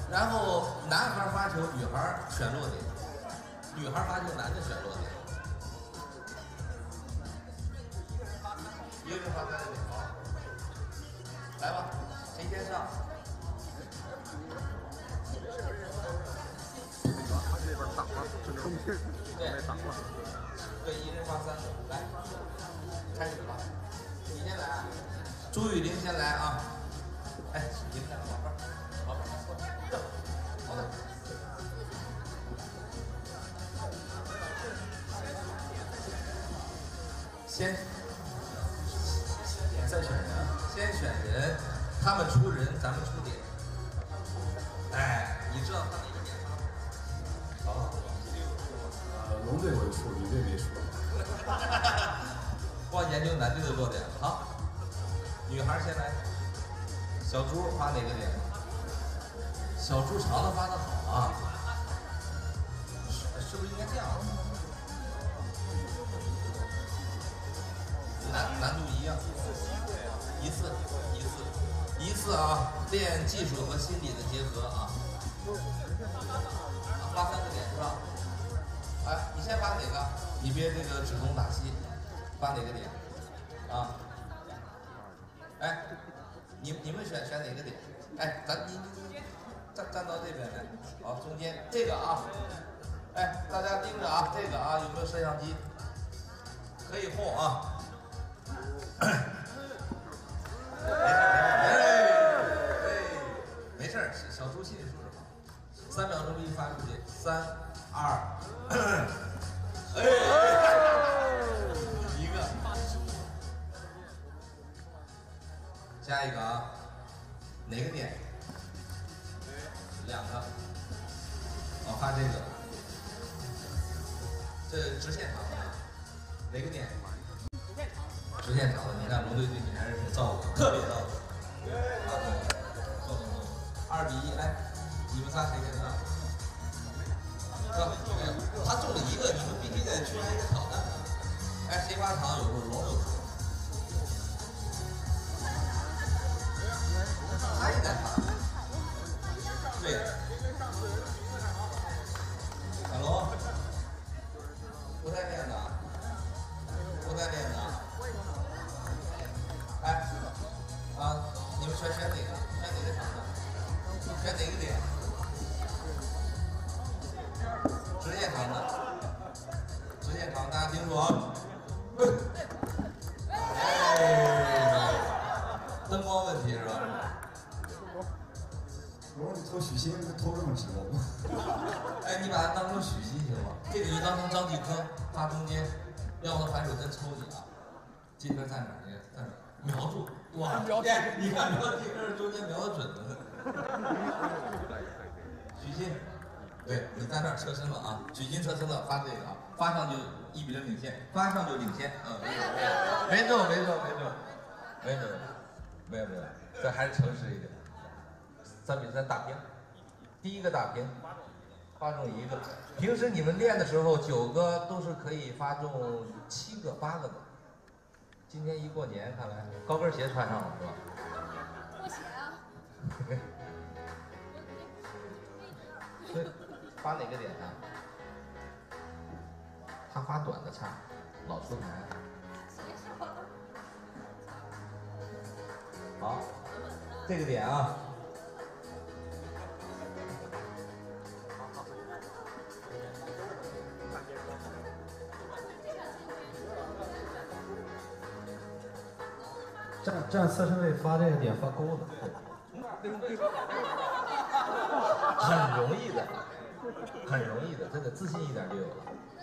然后男孩发球，女孩选落点；女孩发球，男的选落点。一个人发3个点啊！来吧，谁先上？ 他这边挡了，这中间没挡了。 对，一人发3个，来，开始吧。你先来，朱雨玲先来啊！哎，你看老伴儿，老伴儿，走，好的。先选人，先选人，他们出人，咱们出点。哎，你知道他哪个点发？好， 龙队我就出，女队没出。 光研究男队的弱点了。好，女孩先来。小猪发哪个点？小猪长的发的好啊，是不是应该这样？难度一样，一次啊，练技术和心理的结合啊。发3个点是吧？哎，你先发哪个？你别这个指东打西，发哪个点？啊？哎，你们选哪个点？哎，你站到这边来，好，中间这个啊。哎，大家盯着啊，这个啊有没有摄像机？可以轰啊！没事，小猪心里素质好。3秒钟一发出去，3、2，一个，下一个啊，哪个点？2个，哦，发这个，这直线长的，哪个点？直线长的，你看龙队对你还是挺照顾，特别照顾。动，2比1，来，你们仨谁先上？哥，他中了1个，你们必须得出来一个挑战。哎，谁发长有时候龙有时候。他也在发。对。小龙，不带练的，不带练的。哎，啊，你们选哪个？选哪个场的？选哪个点？直线长的，直线长，大家听住啊！哎，灯光问题是吧？ 我说你投许昕，投这么直的吗？ 哎，你把它当成许昕行吗？这个就当成张继科发中间，要不反手真抽你啊！继科在哪儿？在哪儿？瞄住，哇！你看瞄继科中间瞄的准的呢。许昕，对你在那儿侧身了啊！许昕侧身了，发这个啊，发上就1比0领先，发上就领先。没中，这还是诚实一点。3比3打平，第一个打平，发中1个。平时你们练的时候9个都是可以发中7个、8个的。今天一过年，看来高跟鞋穿上了是吧？ 过鞋啊。 所以发哪个点呢？他发短的差，老出牌。好，这个点啊。 站侧身位发这个点发钩子， 很容易的，真的自信一点就有了。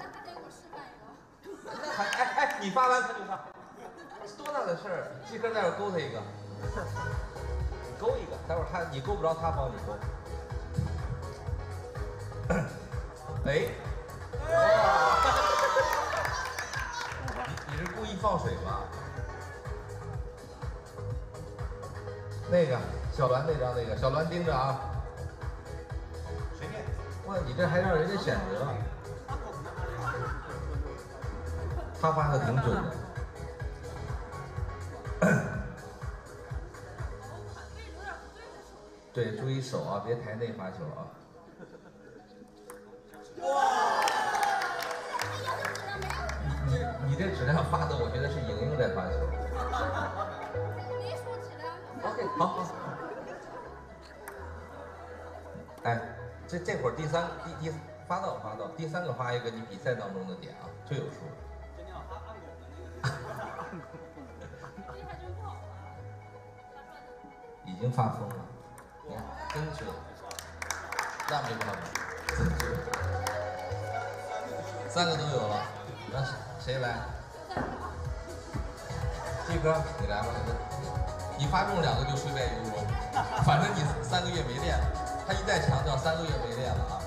哎，你发完他就上，多大的事儿？继科待会儿勾他一个，勾一个，待会儿你勾不着，他帮你勾。哎，你是故意放水吧？那个小栾那张那个，小栾盯着啊！随便。哇，你这还让人家选择？他发的挺准的。 对，注意手啊，别抬内发球啊。你这质量发的，我觉得是莹莹在发球。 没说质量。 OK， 好。哎，这会儿第发到，第3个发一个你比赛当中的点啊，最有数。已经发疯了，你看，真绝，那没办法，真绝，3个都有了，让谁来？T哥，你来吧，你发中2个就虽败犹荣，反正你3个月没练，他一再强调3个月没练了啊。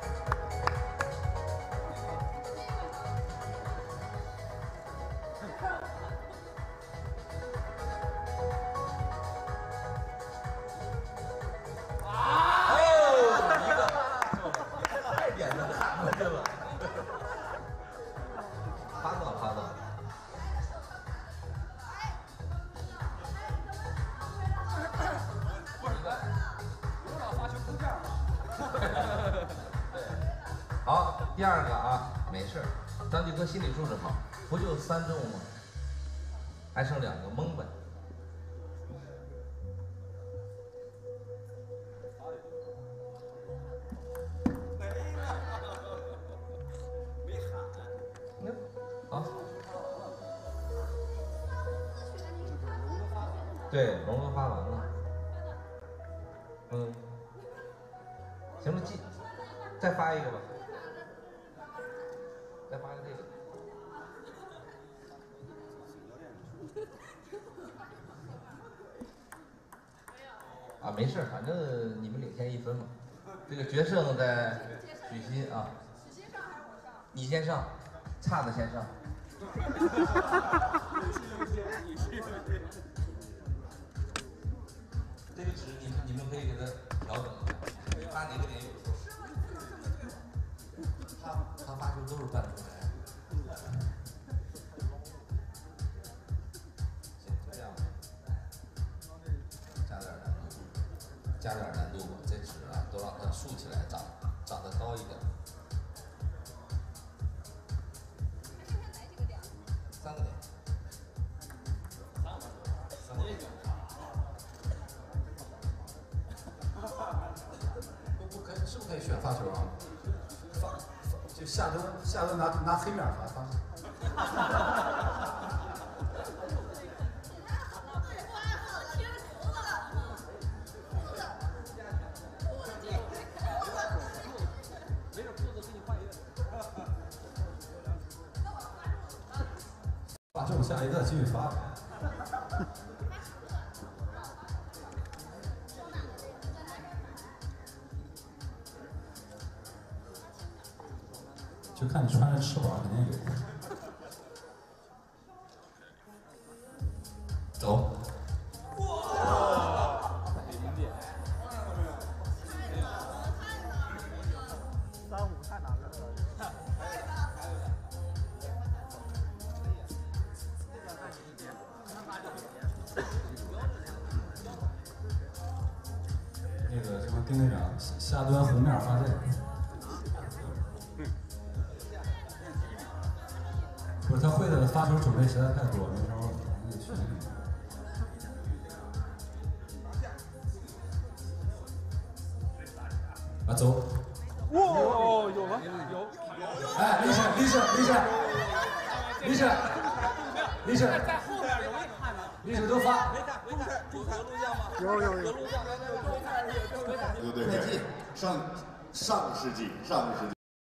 好，第2个啊，没事，张继科心理素质好，不就3中吗？还剩2个，蒙呗。好。对，龙都发完了。行了，再发一个吧。再发个这个。啊，没事，反正你们领先1分嘛。这个决胜在许昕啊。许昕上还是我上？你先上，差的先上。这个纸你们可以给它调整一下，发哪个点有数。他发球都是半出来。行，就这样吧。加点难度吧，这纸啊都让它竖起来长得高一点。3个点。不可以，是不是可以选发球啊？ 就下端拿黑面发。发中下一个继续发。就看你穿着翅膀，肯定有。走。 哇！3-5太难了。 那个什么丁队长，下端红面发这个。不是他会的发球种类实在太多，没招了，那个选里。啊，走。 哇，有吗？有。 哎，立式， 在后面容易看的。 立式都发。 没看，有录像吗？有录像， 对，上个世纪。